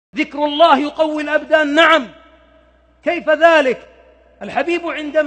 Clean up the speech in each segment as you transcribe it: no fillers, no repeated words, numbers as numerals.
ذكر الله يقوي الأبدان، نعم. كيف ذلك؟ الحبيب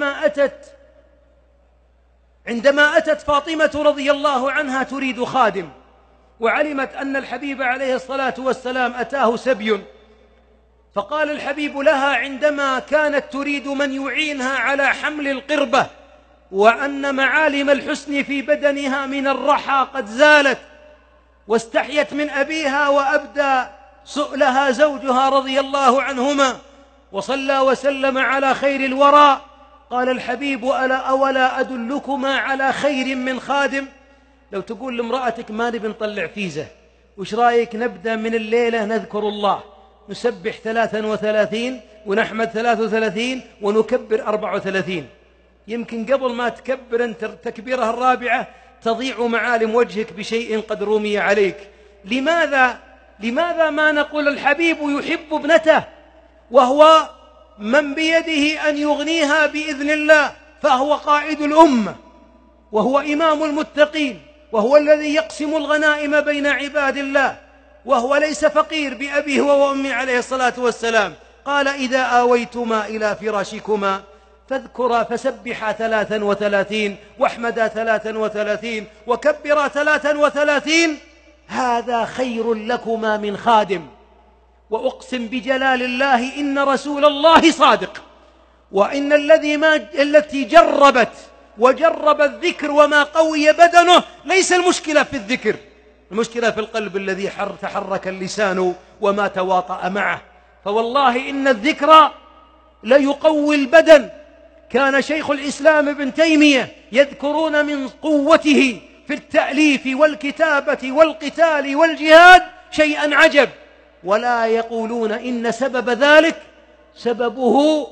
عندما أتت فاطمة رضي الله عنها تريد خادم، وعلمت أن الحبيب عليه الصلاة والسلام أتاه سبي، فقال الحبيب لها عندما كانت تريد من يعينها على حمل القربة وأن معالم الحسن في بدنها من الرحى قد زالت، واستحيت من أبيها وأبدى سؤلها زوجها رضي الله عنهما وصلى وسلم على خير الورى، قال الحبيب أولا أدلكما على خير من خادم؟ لو تقول لامرأتك ما نبي نطلع فيزة، وش رأيك نبدأ من الليلة نذكر الله، نسبح 33 ونحمد 33 ونكبر 34، يمكن قبل ما تكبر أنت تكبيرها الرابعة تضيع معالم وجهك بشيء قد رمي عليك. لماذا ما نقول الحبيب يحب ابنته وهو من بيده أن يغنيها بإذن الله، فهو قائد الأمة وهو إمام المتقين وهو الذي يقسم الغنائم بين عباد الله، وهو ليس فقير بأبيه وأمه عليه الصلاة والسلام. قال إذا آويتما إلى فراشكما فاذكرا فسبحا 33 واحمدا 33 وكبرا 33، هذا خير لكما من خادم. وأقسم بجلال الله إن رسول الله صادق، وإن التي جربت وجرب الذكر وما قوي بدنه ليس المشكلة في الذكر، المشكلة في القلب الذي تحرك اللسان وما تواطأ معه. فوالله إن الذكر ليقوي البدن. كان شيخ الإسلام ابن تيمية يذكرون من قوته في التأليف والكتابة والقتال والجهاد شيئا عجب، ولا يقولون إن سبب ذلك سببه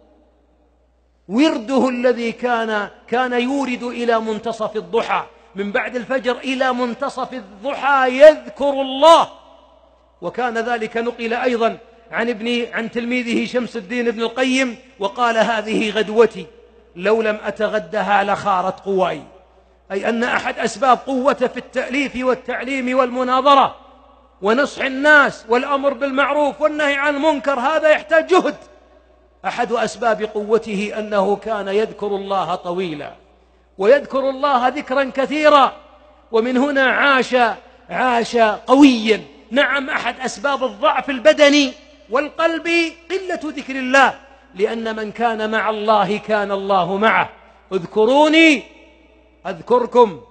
ورده الذي كان يورد إلى منتصف الضحى، من بعد الفجر إلى منتصف الضحى يذكر الله. وكان ذلك نقل أيضا عن تلميذه شمس الدين ابن القيم، وقال هذه غدوتي لو لم أتغدها لخارت قواي، أي أن أحد أسباب قوته في التأليف والتعليم والمناظرة ونصح الناس والأمر بالمعروف والنهي عن المنكر، هذا يحتاج جهد. أحد أسباب قوته أنه كان يذكر الله طويلا ويذكر الله ذكرا كثيرا، ومن هنا عاش قويا. نعم، أحد أسباب الضعف البدني والقلبي قلة ذكر الله، لأن من كان مع الله كان الله معه. اذكروني أذكركم